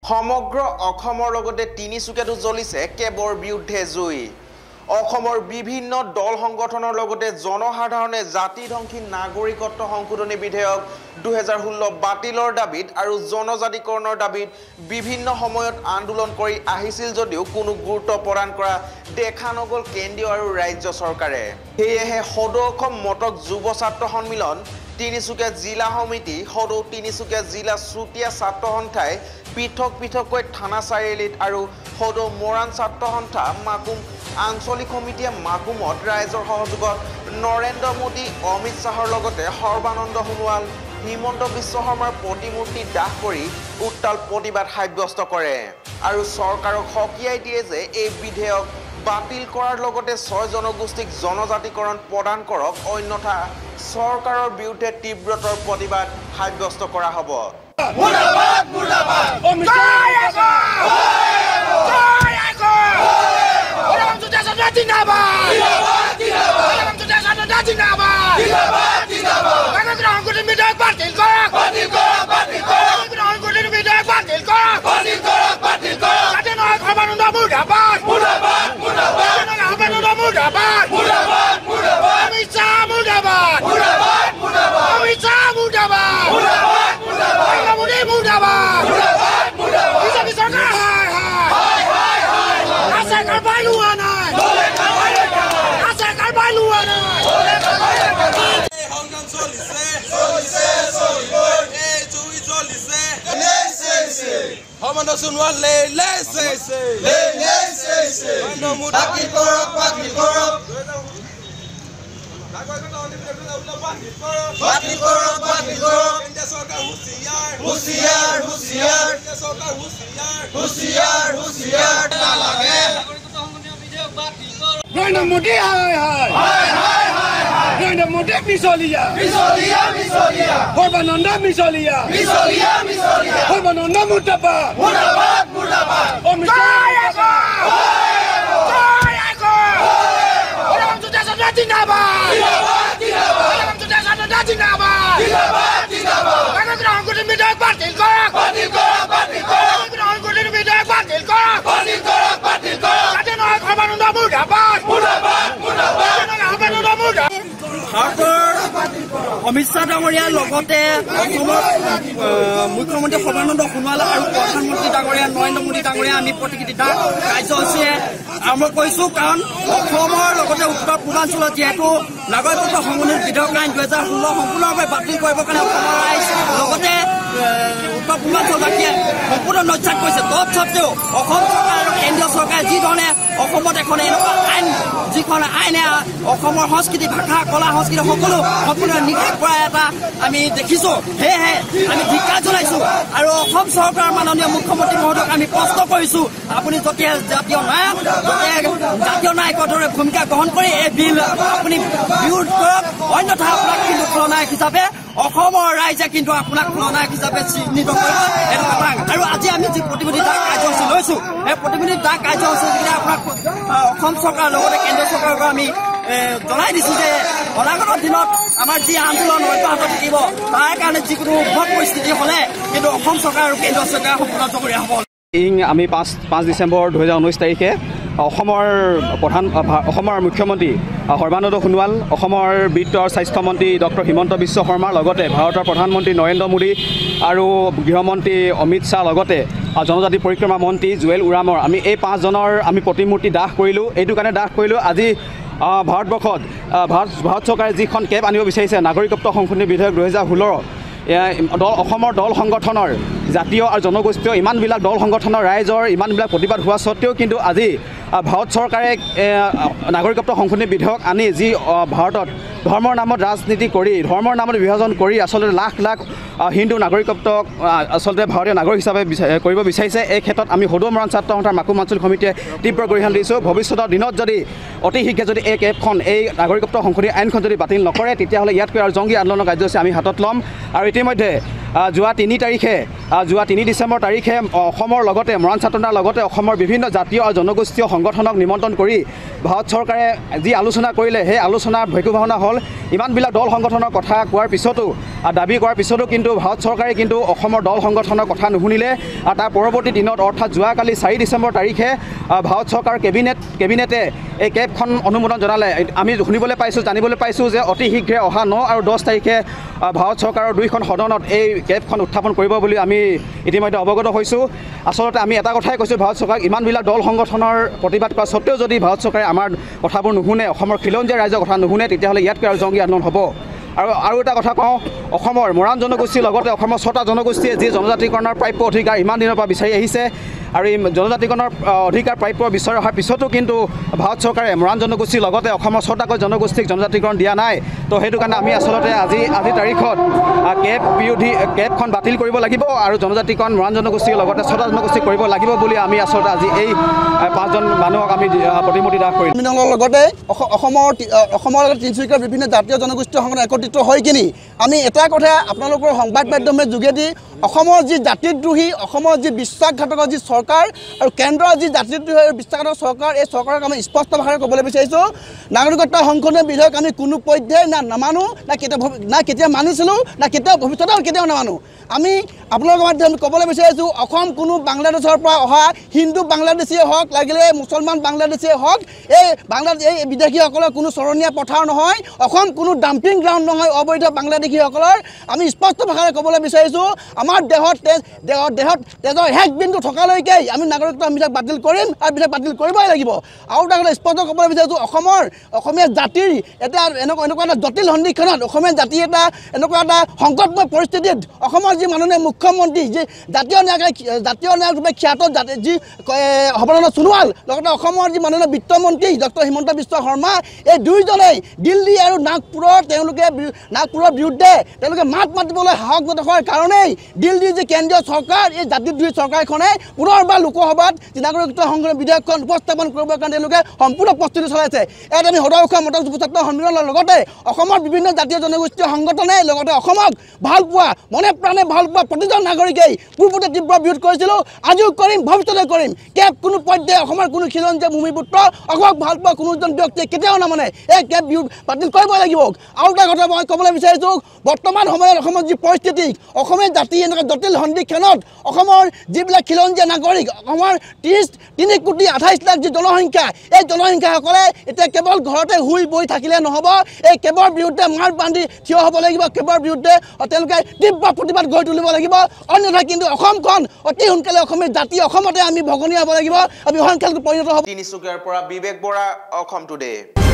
সমগ্ৰ অসমৰ লগতে তিনিচুকীয়াতো জ্বলিছে কেবৰ বিৰুদ্ধে জুই অসমৰ বিভিন্ন দল সংগঠনৰ লগতে জনসাধাৰণে জাতিধ্বংসী নাগৰিকত্ব সংশোধনী বিধেয়ক 2016 বাতিলৰ দাবীত আৰু জনজাতিকৰণৰ দাবীত বিভিন্ন সময়ত আন্দোলন কৰি আহিছিল যদিও কোনো গুৰুত্ব প্ৰদান কৰা দেখা নগল কেন্দ্ৰীয় আৰু ৰাজ্য চৰকাৰে সেয়েহে সদৌ অসম মটক যুৱ ছাত্ৰ সন্মিলন তিনিচুকীয়া জিলা সমিতি সদৌ তিনিচুকীয়া জিলা চুতীয়া ছাত্ৰ সন্থাই পৃথক পৃথককৈ থানা চাৰিআলিত আৰু সদৌ মৰাণ ছাত্ৰ সন্থা মাকুম আঞ্চলিক সমিতিয়ে মাকুমত ৰাইজৰ সহযোগত নৰেন্দ্ৰ মোদী অমিত শাহৰ লগতে সৰ্বানন্দ সোণোৱাল হিমন্ত বিশ্ব শৰ্মাৰ প্ৰতিমূৰ্তি দাহ কৰি উত্তাল প্ৰতিবাদ সাব্যস্ত কৰে আৰু চৰকাৰক সকীয়াই দিয়ে যে এই বিধেয়ক বাতিল কৰাৰ লগতে 6 জনগোষ্ঠীক জনজাতিকৰণ প্ৰদান কৰক অন্যথা চৰকাৰৰ বিৰুদ্ধে তীব্ৰতৰ প্ৰতিবাদ সাব্যস্ত কৰা হ'ব মুৰ্দাবাদ মুৰ্দাবাদ জিন্দাবাদ জিন্দাবাদ জিন্দাবাদ গ্রহণ করে বিধেয়ক বাতিল করক গ্রহণ করে বিধেয়ক বাতিল করক যাতে নয় সর্বানন্দ মুর্দাবাদ সর্বানন্দ মুর্দাবাদ অমিত শাহ মুর্দাবাদ অমিত শাহ মুর্দাবাদ নরেন্দ্র মোদী মুর্দাবাদ বিজেপি সরকার আছে কারবাই লুয়া নাই আছে কারবাই লুয়া নাই Hamanda Sunwal le se Mando muda batil korok India sarkar husiyar na lage Nanda Modi hai Nanda Modi misolia Sarbhananda misolia Sarbhananda murbad Omit Zindabad গ্রহণ করে বিধেয়ক বাতিল করক গ্রহণ করে বিধেয়ক বাতিল করক যাতে নয় সর্বানন্দ মুর্দাবাদ সর্বানন্দ মুর্দাবাদ অমিত শাহ ডাঙৰীয়াৰ লগতে অসমৰ মুখ্যমন্ত্ৰী সৰ্বানন্দ সোণোৱাল আৰু প্ৰধানমন্ত্ৰী ডাঙৰীয়া নৰেন্দ্ৰ মোদী ডাঙৰীয়া আমি প্ৰতিনিধিতা কাৰ্যসূচীৰে আৰম্ভ কৰিছো কাৰণ অসমৰ লগতে উত্তৰ পূৰ্বাঞ্চলত যিহেতু নাগৰিকত্ব সংশোধনী বিধেয়ক আইন 2016 সম্পূৰ্ণভাৱে বাতিল কৰিবৰ কাৰণে অসমৰ ৰাইজ লগতে উত্তৰ পূৰ্বাঞ্চলবাসীয়ে সম্পূৰ্ণ নস্যাৎ কৰিছে তৎসত্বেও অসম চৰকাৰ আৰু কেন্দ্ৰীয় চৰকাৰে যিধৰণে অসমত এখন এনেকুৱা আইন যিখন আইনে অসমৰ সংস্কৃতি ভাষা কলা সংস্কৃতি সকলো সম্পূৰ্ণ নিষেধ কৰা এটা আমি দেখিছো সেয়েহে আমি ধিক্কাৰ জনাইছো আৰু অসম চৰকাৰৰ মাননীয় মুখ্যমন্ত্ৰী মহোদয়ক আমি প্ৰশ্ন কৰিছো আপুনি যেতিয়া জাতীয় নায়কৰ দৰে ভূমিকা গ্ৰহণ কৰি এই বিল আপুনি বিৰোধ কৰক অন্যথা আপোনাক কিন্তু খলনায়ক হিচাপে অসমৰ ৰাইজে কিন্তু আপোনাক খলনায়ক হিচাপে চিহ্নিত কৰিব এইটো কথা আৰু আজি আমি যি প্ৰতিনিধিতা কাৰ্যসূচী লৈছো এই প্ৰতিনিধিতা কাৰ্যসূচীৰে আপোনাক অসম চৰকাৰৰ লগতে কেন্দ্ৰীয় চৰকাৰক আমি জনাই দিছো যে অনাগত দিনত আমাৰ যি আন্দোলন অব্যাহত থাকিব তাৰ কাৰণে যিকোনো উদ্ভৱ পৰিস্থিতি হ'লে কিন্তু অসম চৰকাৰ আৰু কেন্দ্ৰীয় চৰকাৰ সম্পূৰ্ণ জগৰীয়া হ'ব আমি 5 ডিচেম্বৰ 2019 তাৰিখে অসমৰ মুখ্যমন্ত্ৰী সৰ্বানন্দ সোণোৱাল অসমৰ বিত্ত আৰু স্বাস্থ্য মন্ত্ৰী ডক্টৰ হিমন্ত বিশ্ব শৰ্মাৰ লগতে ভাৰতৰ প্ৰধানমন্ত্ৰী নৰেন্দ্ৰ মোদী আৰু গৃহমন্ত্ৰী অমিত শ্বাহ লগতে জনজাতি পৰিক্ৰমা মন্ত্ৰী জুৱেল ওৰামৰ আমি এই 5 জনৰ আমি প্ৰতিমূৰ্তি দাহ কৰিলোঁ এইটো কাৰণে দাহ কৰিলোঁ আজি ভাৰতবৰ্ষত ভাৰত চৰকাৰে যিখন কেব আনিব বিচাৰিছে নাগৰিকত্ব সংশোধনী বিধেয়ক 2016 অসমৰ দল সংগঠনৰ জাতীয় আৰু জনগোষ্ঠীয় ইমানবিলাক দল সংগঠনৰ ৰাইজৰ ইমানবিলাক প্ৰতিবাদ হোৱা স্বত্তেও কিন্তু আজি ভাৰত চৰকাৰে নাগৰিকত্ব সংশোধনী বিধেয়ক আনি যি ভাৰতত ধৰ্মৰ নামত ৰাজনীতি কৰি ধৰ্মৰ নামত বিভাজন কৰি আচলতে লাখ লাখ হিন্দু নাগৰিকত্বক আচলতে ভাৰতীয় নাগৰিক হিচাপে কৰিব বিচাৰিছে এই ক্ষেত্ৰত আমি সদৌ মৰাণ ছাত্ৰ সন্থাৰ মাকুম আঞ্চলিক সমিতিয়ে তীব্ৰ গৰিহণা দিছোঁ ভৱিষ্যতৰ দিনত যদি অতি শীঘ্ৰে যদি এই কেবখন এই নাগৰিকত্ব সংশোধনী আইনখন যদি বাতিল নকৰে তেতিয়াহ'লে ইয়াতকৈ আৰু জংগী আন্দোলনৰ কাৰ্যসূচী আমি হাতত ল'ম আৰু ইতিমধ্যে যোৱা 3 ডিচেম্বৰ তাৰিখে অসমৰ লগতে মৰাণ ছাত্ৰনাৰ লগতে অসমৰ বিভিন্ন জাতীয় আৰু জনগোষ্ঠীয় সংগঠনক নিমন্ত্ৰণ কৰি ভাৰত চৰকাৰে যি আলোচনা কৰিলে সেই আলোচনাৰ ভেকুভাওনা হ'ল ইমানবিলাক দল সংগঠনৰ কথা কোৱাৰ পিছতো দাবী কৰাৰ পিছতো কিন্তু ভাৰত চৰকাৰে কিন্তু অসমৰ দল সংগঠনৰ কথা নুশুনিলে আৰু তাৰ পৰৱৰ্তী দিনত অৰ্থাৎ যোৱাকালি 4 ডিচেম্বৰ তাৰিখে ভাৰত চৰকাৰৰ কেবিনেটে এই কেবখন অনুমোদন জনালে। আমি শুনিবলৈ পাইছোঁ জানিবলৈ পাইছোঁ যে অতি শীঘ্ৰে অহা 9 আৰু 10 তাৰিখে ভাৰত চৰকাৰৰ 2খন সদনত এই কেবখন উত্থাপন কৰিব বুলি আমি ইতিমধ্যে অৱগত হৈছোঁ। আচলতে আমি এটা কথাই কৈছোঁ ভাৰত চৰকাৰক ইমানবিলাক দল সংগঠনৰ প্ৰতিবাদ কৰা স্বত্তেও যদি ভাৰত চৰকাৰে আমাৰ কথাবোৰ নুশুনে অসমৰ খিলঞ্জীয়া ৰাইজৰ কথা নুশুনে তেতিয়াহ'লে ইয়াতকৈ আৰু জংগী আন্দোলন হ'ব। আৰু এটা কথা কওঁ অসমৰ মৰাণ জনগোষ্ঠীৰ লগতে অসমৰ 6টা জনগোষ্ঠীয়ে যি জনজাতিকৰণৰ প্ৰাপ্য অধিকাৰ ইমান দিনৰ পৰা বিচাৰি আহিছে আৰু এই জনজাতিকৰণৰ অধিকাৰ প্ৰাপ্য বিচাৰি অহাৰ পিছতো কিন্তু ভাৰত চৰকাৰে মৰাণ জনগোষ্ঠীৰ লগতে অসমৰ 6টাকৈ জনগোষ্ঠীক জনজাতিকৰণ দিয়া নাই। তো সেইটো কাৰণে আমি আচলতে আজি তাৰিখত কেবখন বাতিল কৰিব লাগিব আৰু জনজাতিকৰণ মৰাণ জনগোষ্ঠীৰ লগতে 6টা জনগোষ্ঠীক কৰিব লাগিব বুলি আমি আচলতে আজি এই 5জন মানুহক আমি প্ৰতিমূৰ্তি দাহ কৰিম। লগতে অসমৰ লগতে তিনিচুকীয়াৰ বিভিন্ন জাতীয় জনগোষ্ঠীয় সংগঠন একত্ৰিত হৈ কিনি আমি এটা কথা আপোনালোকৰ সংবাদ মাধ্যমৰ যোগেদি অসমৰ যি জাতিদ্ৰোহী অসমৰ যি বিশ্বাসঘাতকৰ যি চৰকাৰ আৰু কেন্দ্ৰৰ যি জাতিদ্ৰোহী আৰু বিশ্বাসঘাতক চৰকাৰ এই চৰকাৰক আমি স্পষ্ট ভাষাৰে ক'বলৈ বিচাৰিছোঁ নাগৰিকত্ব সংশোধনী বিধেয়ক আমি কোনো পৰ্যায়ে নামানো না কেতিয়া মানিছিলোঁ না কেতিয়াও ভৱিষ্যতেও কেতিয়াও নামানো। আমি আপোনালোকৰ মাধ্যমে ক'বলৈ বিচাৰিছোঁ অসম কোনো বাংলাদেশৰ পৰা অহা হিন্দু বাংলাদেশীয়ে হওক লাগিলে মুছলমান বাংলাদেশীয়ে হওক এই বিদেশীসকলৰ কোনো চৰণীয়া পথাৰ নহয়। অসম কোনো ডাম্পিং গ্ৰাউণ্ড নহয় অবৈধ বাংলাদেশীসকলৰ। আমি স্পষ্ট ভাষাৰে ক'বলৈ বিচাৰিছোঁ আমাৰ দেহত তেজৰ শেষ বিন্দু থকালৈকে আমি নাগৰিকত্ব বিধেয়ক বাতিল কৰিম আৰু বিধেয়ক বাতিল কৰিবই লাগিব। আৰু এটা কথা স্পষ্ট ক'বলৈ বিচাৰিছোঁ অসমীয়া জাতিৰ এটা এনেকুৱা এটা জটিল সন্ধিক্ষণত অসমীয়া জাতিৰ এটা এনেকুৱা এটা সংকটময় পৰিস্থিতিত অসমৰ যি মাননীয় মুখ্যমন্ত্ৰী যি জাতীয় নায়কৰূপে খ্যাত যি সৰ্বানন্দ সোণোৱাল লগতে অসমৰ যি মাননীয় বিত্তমন্ত্ৰী ডক্টৰ হিমন্ত বিশ্ব শৰ্মা এই দুয়োজনেই দিল্লী আৰু নাগপুৰৰ বিৰুদ্ধে তেওঁলোকে মাত মাতিবলৈ সাহস নথকাৰ কাৰণেই দিল্লীৰ যি কেন্দ্ৰীয় চৰকাৰ এই জাতিদ্ৰোহী চৰকাৰখনে পুনৰবাৰ লোকসভাত যি নাগৰিকত্ব সংশোধনী বিধেয়কখন উপস্থাপন কৰিবৰ কাৰণে তেওঁলোকে সম্পূৰ্ণ প্ৰস্তুতি চলাইছে। ইয়াত আমি সদৌ মত যুৱ ছাত্ৰ সন্মিলনৰ লগতে অসমৰ বিভিন্ন জাতীয় জনগোষ্ঠীয় সংগঠনে লগতে অসমক ভালপোৱা মনে প্ৰাণে ভালপোৱা প্ৰতিজন নাগৰিকেই পূৰ্বতে তীব্ৰ বিৰোধ কৰিছিলোঁ, আজিও কৰিম ভৱিষ্যতে কৰিম। কেব কোনো পৰ্যায়ে অসমৰ কোনো খিলঞ্জীয়া ভূমিপুত্ৰ অসমক ভালপোৱা কোনোজন ব্যক্তিয়ে কেতিয়াও নামানে। এই কেব বিৰোধ বাতিল কৰিব লাগিব। আৰু এটা কথা মই ক'বলৈ বিচাৰিছোঁ বৰ্তমান সময়ত অসমৰ যি পৰিস্থিতি অসমীয়া জাতি এনেকুৱা জটিল সন্ধিক্ষণত অসমৰ যিবিলাক খিলঞ্জীয়া নাগৰিক অসমৰ 3,28,00,000 যি জনসংখ্যা এই জনসংখ্যাসকলে এতিয়া কেৱল ঘৰতে শুই বহি থাকিলে নহ'ব। এই কেবৰ বিৰুদ্ধে মাৰ বান্ধি থিয় হ'ব লাগিব। কেবৰ বিৰুদ্ধে তেওঁলোকে তীব্ৰ প্ৰতিবাদ গঢ়ি তুলিব লাগিব। অন্যথা কিন্তু অসমখন অতি সোনকালে অসমীয়া জাতি অসমতে আমি ভগনীয়া হ'ব লাগিব। আমি সোনকালে পৰিণত হ'ব। তিনিচুকীয়াৰ পৰা বিবেক বৰা, অসম টুডে।